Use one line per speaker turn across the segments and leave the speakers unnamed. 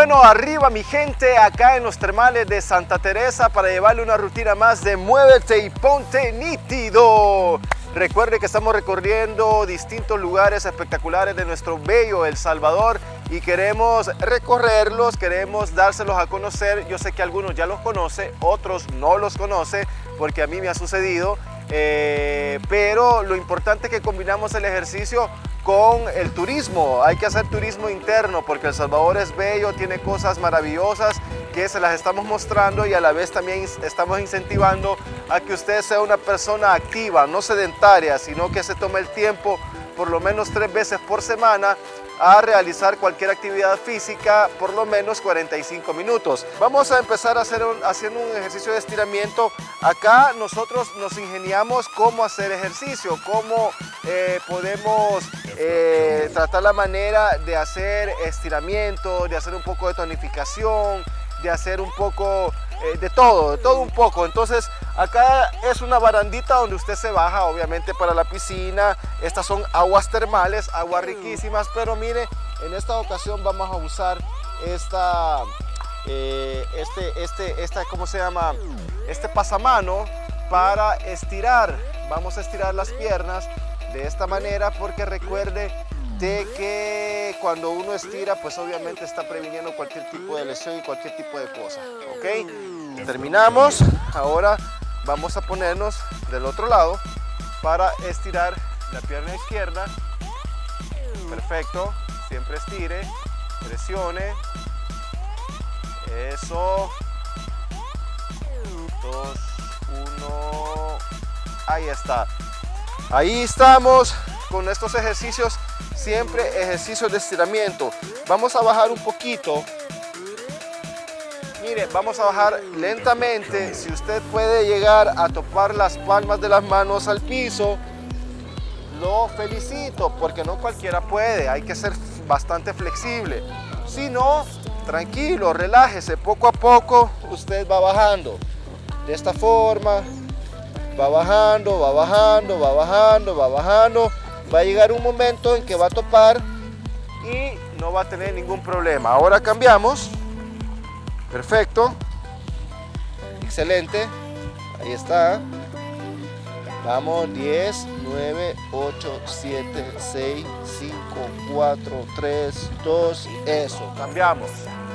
Bueno, arriba mi gente, acá en los termales de Santa Teresa para llevarle una rutina más de Muévete y Ponte Nítido. Recuerde que estamos recorriendo distintos lugares espectaculares de nuestro bello El Salvador y queremos recorrerlos, queremos dárselos a conocer. Yo sé que algunos ya los conocen, otros no los conocen porque a mí me ha sucedido, pero lo importante es que combinamos el ejercicio con el turismo. Hay que hacer turismo interno porque El Salvador es bello, tiene cosas maravillosas que se las estamos mostrando y a la vez también estamos incentivando a que usted sea una persona activa, no sedentaria, sino que se tome el tiempo por lo menos 3 veces por semana a realizar cualquier actividad física, por lo menos 45 minutos. Vamos a empezar haciendo un ejercicio de estiramiento. Acá nosotros nos ingeniamos cómo hacer ejercicio, cómo podemos tratar la manera de hacer estiramiento, de hacer un poco de tonificación, de hacer un poco de todo un poco. Entonces acá es una barandita donde usted se baja obviamente para la piscina. Estas son aguas termales, aguas riquísimas, pero mire, en esta ocasión vamos a usar ¿cómo se llama? Este pasamano para estirar. Vamos a estirar las piernas de esta manera porque recuerde de que cuando uno estira, pues obviamente está previniendo cualquier tipo de lesión y cualquier tipo de cosa, ¿ok? Terminamos, ahora vamos a ponernos del otro lado para estirar la pierna izquierda. Perfecto, siempre estire, presione, eso, 2, 1, ahí está. Ahí estamos con estos ejercicios, siempre ejercicios de estiramiento. Vamos a bajar un poquito. Mire, vamos a bajar lentamente. Si usted puede llegar a topar las palmas de las manos al piso, lo felicito, porque no cualquiera puede. Hay que ser bastante flexible. Si no, tranquilo, relájese. Poco a poco usted va bajando. De esta forma, va bajando, va bajando, va bajando, va bajando. Va a llegar un momento en que va a topar y no va a tener ningún problema. Ahora cambiamos. Perfecto. Excelente. Ahí está. Vamos, 10, 9, 8, 7, 6, 5, 4, 3, 2. Eso, cambiamos.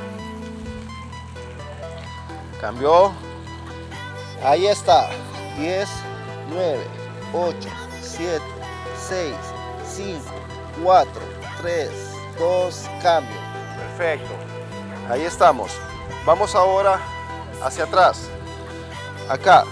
Cambió. Ahí está. 10, 9, 8, 7, 6, 5, 4, 3, 2, cambio. Perfecto. Ahí estamos. Vamos ahora hacia atrás. Acá.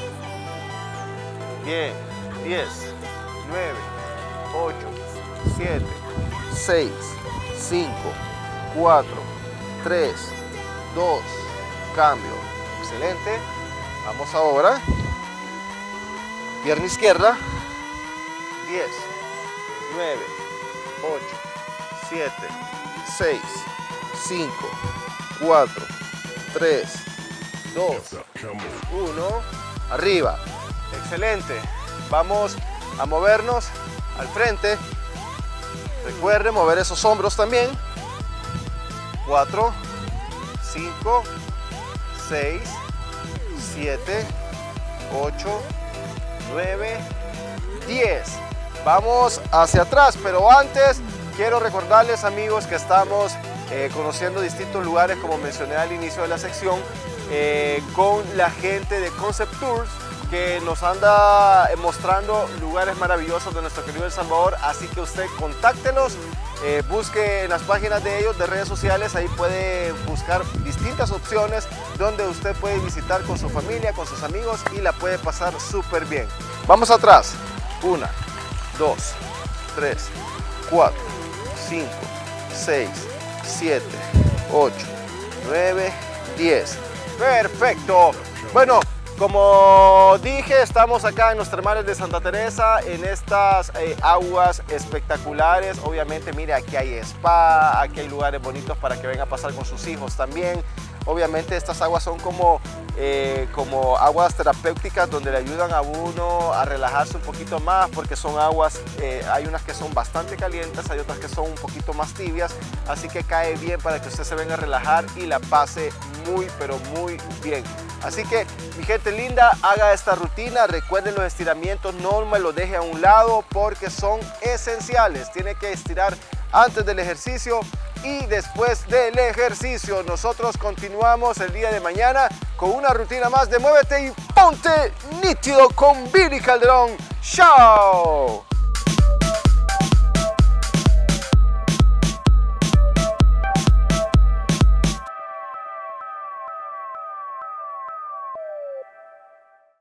Bien. 10, 9, 8, 7, 6, 5, 4, 3, 2, cambio. Excelente. Vamos ahora. Pierna izquierda. 10, 9, 8, 7, 6, 5, 4, 3, 2, 1, arriba. Excelente. Vamos a movernos al frente. Recuerde mover esos hombros también. 4, 5, 6, 7, 8, 9, 10. Vamos hacia atrás, pero antes quiero recordarles, amigos, que estamos conociendo distintos lugares, como mencioné al inicio de la sección, con la gente de Concept Tours, que nos anda mostrando lugares maravillosos de nuestro querido El Salvador. Así que usted contáctelos, busque en las páginas de ellos, de redes sociales. Ahí puede buscar distintas opciones donde usted puede visitar con su familia, con sus amigos, y la puede pasar súper bien. Vamos atrás. 1, 2, 3, 4, 5, 6, 7, 8, 9, 10. Perfecto. Bueno, como dije, estamos acá en los termales de Santa Teresa, en estas aguas espectaculares. Obviamente, mire, aquí hay spa, aquí hay lugares bonitos para que vengan a pasar con sus hijos también. Obviamente estas aguas son como aguas terapéuticas donde le ayudan a uno a relajarse un poquito más, porque son aguas, hay unas que son bastante calientes, hay otras que son un poquito más tibias, así que cae bien para que usted se venga a relajar y la pase muy pero muy bien. Así que mi gente linda, haga esta rutina, recuerden los estiramientos, no me los deje a un lado porque son esenciales. Tiene que estirar antes del ejercicio y después del ejercicio. Nosotros continuamos el día de mañana con una rutina más de Muévete y Ponte Nítido con Billy Calderón. ¡Chao!